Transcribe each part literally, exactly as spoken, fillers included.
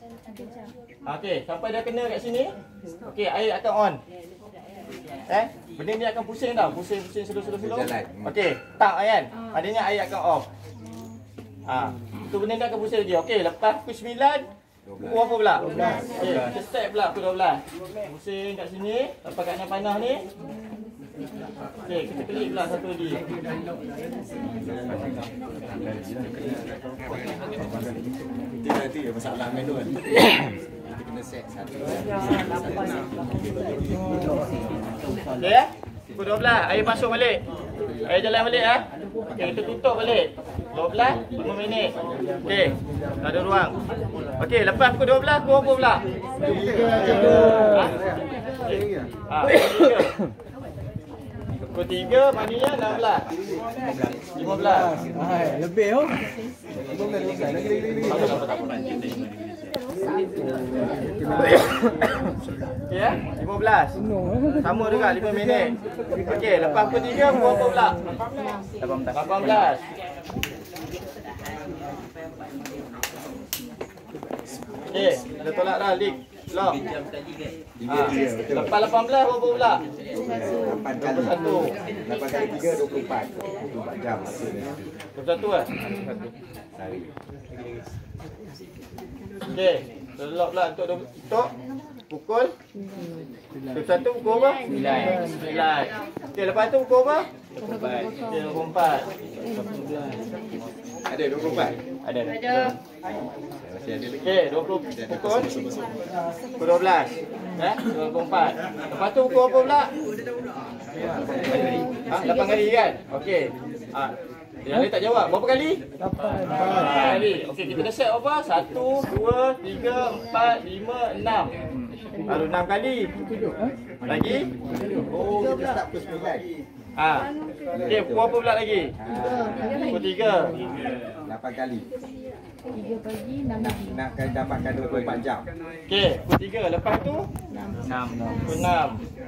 Okey, sampai dah kena kat sini. Okey, air akan on. Eh, benda ni akan pusing tau. Pusing-pusing slow-slow-slow. Okey, tak kan? Adanya air akan off. Ha, tu benda ni akan pusing lagi. Okey, lepas pukul sembilan, pukul apa pula? dua belas. Okey, kita start pula pukul dua belas. Pusing kat sini, sampai kat yang panah ni. Okey, kita klik pula satu lagi. Itu nanti masalah manual. Kita kena set satu. Okey ya? Pukul dua belas, air masuk balik. Air jalan balik ya. Okey, kita tutup balik. dua belas, lima minit. Okey, tak ada ruang. Okey, lepas pukul dua belas, pukul apa pula? Ha? Ha, tiga. Pukul tiga, maknanya enam belas. lima belas. Lebih oh. Ya, lima belas. Sama juga lima minit. Okey, lepas pukul tiga, pukul apa pula? lapan belas. Okey, kita tolak dah leak. Lock. Ha. Lepas lapan belas, berapa pula? lapan kali satu. lapan kali tiga, dua puluh empat. dua puluh empat jam maksudnya. dua puluh satu kan? Sehari. Okey, kita lock pula untuk untuk pukul dua puluh satu, pukul apa? sembilan. sembilan. Okey, lepas tu pukul apa? dua puluh empat. Okey, dua puluh empat. Ada dua puluh empat? Ada. Ada. Masih ada lagi. Okey, dua puluh pukul pukul dua belas. Eh, dua puluh empat. Lepas tu pukul apa pula? Ha, lapan kali kan? Okey. Ha. Yang lain tak jawab. Berapa kali? lapan kali. Okey, kita dah set apa? satu, dua, tiga, empat, lima, enam. Baru enam kali. Lagi? Oh, kita start pukul sembilan. Ha. Okey, pukul apa pula lagi? Pukul tiga. lapan kali. tiga pagi, enam pagi. Nak kali dapatkan dua puluh empat jam. Okey, pukul tiga. Lepas tu? enam. Pukul enam.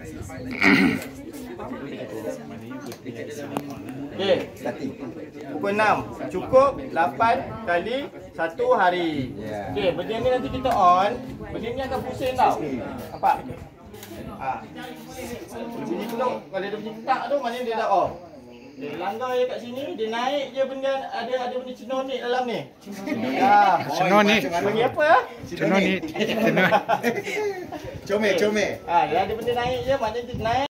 Okey, Starting. pukul enam. Cukup lapan kali satu hari. Ya. Okey, benda ni nanti kita on. Benda ni akan pusing tau. Nampak? Ha. Bunyi keluk. Kalau dia bunyi tak tu, maknanya dia dah off. Dia langgar je kat sini, dia naik je benda, ada ada benda cenonik dalam ni. Ya. Cenonik. Bagi apa? Cenonik. Cenonik. Comel, comel. Ha, dia ada benda naik je, maknanya dia naik.